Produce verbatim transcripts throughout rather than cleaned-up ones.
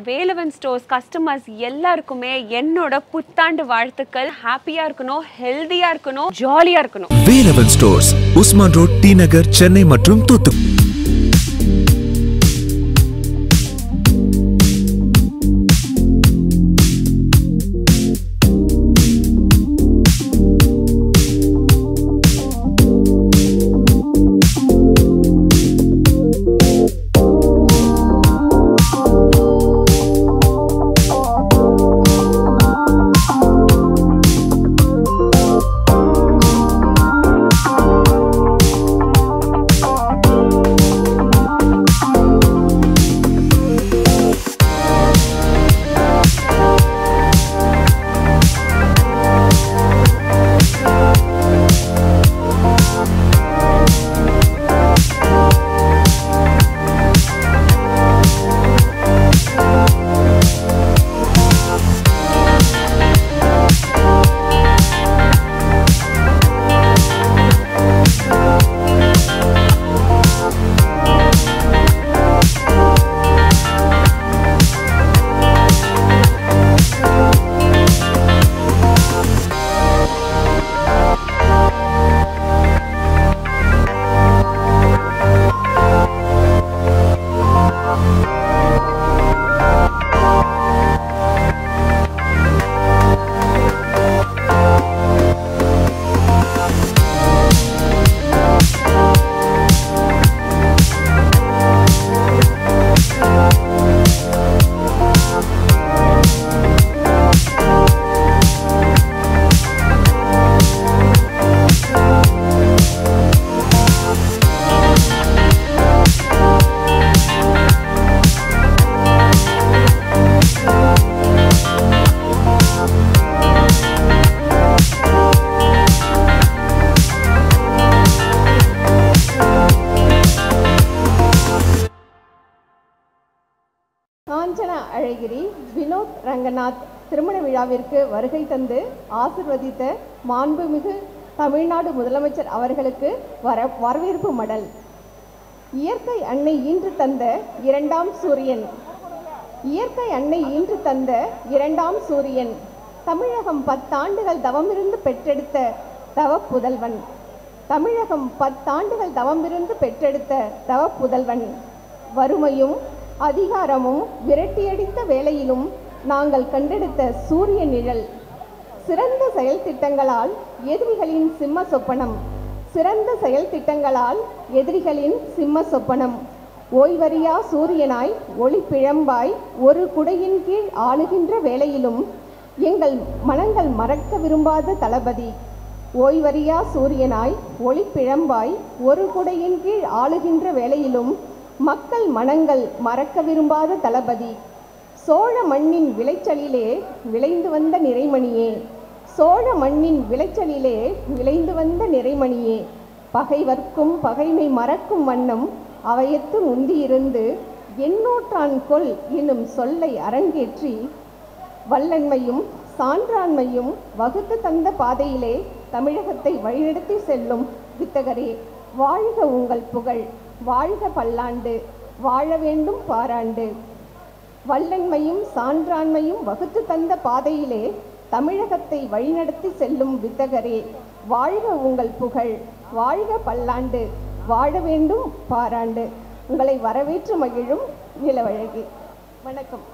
Velavan stores customers எல்லாருக்குமே என்னோட புத்தாண்டு வாழ்த்துக்கள். ஹாப்பியா இருக்கணும், ஹெல்தியா இருக்கணும், ஜாலியா இருக்கணும். Velavan stores, Usman road, T Nagar, Chennai மற்றும் தூத்துக்குடி. காஞ்சனா அழகிரி வினோத் ரங்கநாத் திருமண விழாவிற்கு வருகை தந்து ஆசிர்வதித்த மாண்புமிகு தமிழ்நாடு முதலமைச்சர் அவர்களுக்கு வர வரவேற்பு மடல். இயற்கை அன்னை ஈன்று தந்த இரண்டாம் சூரியன் இயற்கை அன்னை ஈன்று தந்த இரண்டாம் சூரியன் தமிழகம் பத்தாண்டுகள் தவமிருந்து பெற்றெடுத்த தவ புதல்வன் தமிழகம் பத்தாண்டுகள் தவமிருந்து பெற்றெடுத்த தவ புதல்வன் வறுமையும் அதிகாரமும் விரட்டியடித்த வேளையிலும் நாங்கள் கண்டெடுத்த சூரிய நிழல். சிறந்த செயல் திட்டங்களால் எதிரிகளின் சிம்ம சொப்பனம் சிறந்த செயல் திட்டங்களால் எதிரிகளின் சிம்ம சொப்பனம் ஓய்வறியா சூரியனாய் ஒளி பிழம்பாய் ஒரு குடையின் கீழ் ஆளுகின்ற வேளையிலும் எங்கள் மனங்கள் மறக்க விரும்பாத தளபதி. ஓய்வறியா சூரியனாய் ஒளி பிழம்பாய் ஒரு குடையின் கீழ் ஆளுகின்ற வேளையிலும் மக்கள் மனங்கள் மறக்க விரும்பாத தளபதி. சோழ மண்ணின் விளைச்சலிலே விளைந்து வந்த நிறைமணியே சோழ மண்ணின் விளைச்சலிலே விளைந்து வந்த நிறைமணியே பகைவர்க்கும் பகைமை மறக்கும் வண்ணம் அவையத்து உந்தியிருந்து எண்ணூற்றான் கொள் என்னும் சொல்லை அரங்கேற்றி வல்லன்மையும் சான்றாண்மையும் வகுத்து தந்த பாதையிலே தமிழகத்தை வழிநடத்தி செல்லும் வித்தகரே, வாழ்க உங்கள் புகழ், வாழ்க பல்லாண்டு, வாழ வேண்டும் பாராண்டு. வல்லன்மையும் சான்றாண்மையும் வகுத்து தந்த பாதையிலே தமிழகத்தை வழிநடத்தி செல்லும் வித்தகரே, வாழ்க உங்கள் புகழ், வாழ்க பல்லாண்டு, வாழ வேண்டும் பாராண்டு. உங்களை வரவேற்று மகிழும் நிலவழகி. வணக்கம்.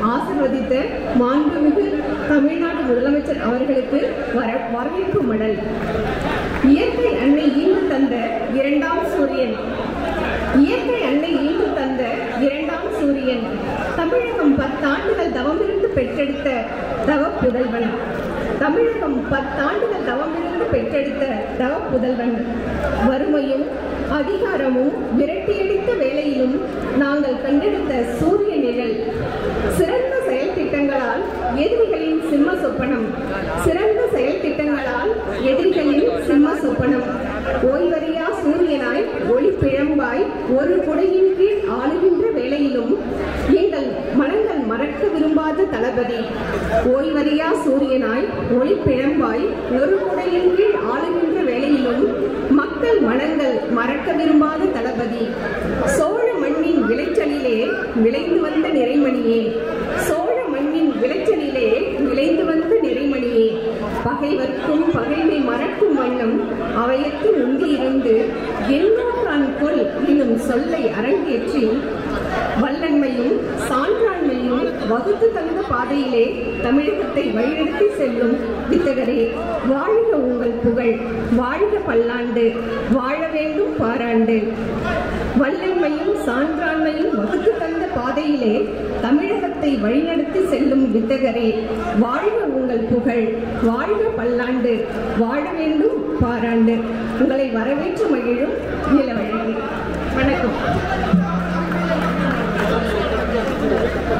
ஆசீர்வதித்த மாண்புமிகு தமிழ்நாடு முதலமைச்சர் அவர்களுக்கு வர வரவேற்பு மடல். இயற்கை அன்னை ஈண்டு தந்த இரண்டாம் சூரியன் இயற்கை அன்னை ஈண்டு தந்த இரண்டாம் சூரியன் தமிழகம் பத்தாண்டுகள் தவமிருந்து பெற்றெடுத்த தவ புதல்வன் தமிழகம் பத்தாண்டுகள் தவமிருந்து பெற்றெடுத்த தவ புதல்வன் வறுமையும் அதிகாரமும் விரட்டியடித்த வேளையிலும் நாங்கள் கண்டெடுத்த சூரிய நிழல். சிறந்த செயல் திட்டங்களால் எதிரிகளின் சிம்ம சொப்பனம் சிறந்த செயல் திட்டங்களால் எதிரிகளின் சிம்ம சொப்பனம் ஓய்வறியா சூரியனாய் ஒளி பிழம்பாய் ஒரு குடையின் கீழ் ஆளுகின்ற வேளையிலும் எங்கள் மனங்கள் மறக்க விரும்பாத தளபதி. ஓய்வறியா சூரியனாய் ஒளி பிழம்பாய் ஒரு குடையின் கீழ் ஆளுகின்ற வேளையிலும் மக்கள் மனங்கள் மறக்க விரும்பாத தளபதி. சோழ மண்ணின் விளைச்சலிலே விளைந்து வந்த நிறைமணியே சோழ மண்ணின் விளைச்சலிலே விளைந்து வந்த நிறைமணியே பகைவர்க்கும் பகைமை மறக்கும் வண்ணம் அவையத்து உந்தி இருந்து எண்ணாற்றான் கொல் என்னும் சொல்லை அரங்கேற்றி வல்லன்மையும் சான்றாண்மையும் வகுத்து தந்த பாதையிலே தமிழகத்தை வழிநடத்தி செல்லும் வித்தகரே, வாழ்க உங்கள் புகழ், வாழ்க பல்லாண்டு, வாழ வேண்டும் பாராண்டு. வல்லன்மையும் சான்றாண்மையும் வகுத்து தந்த பாதையிலே தமிழகத்தை வழிநடத்தி செல்லும் வித்தகரே, வாழ்க உங்கள் புகழ், வாழ்க பல்லாண்டு, வாழ வேண்டும் பாராண்டு. உங்களை வரவேற்று மகிழும் இளவழகி. வணக்கம்.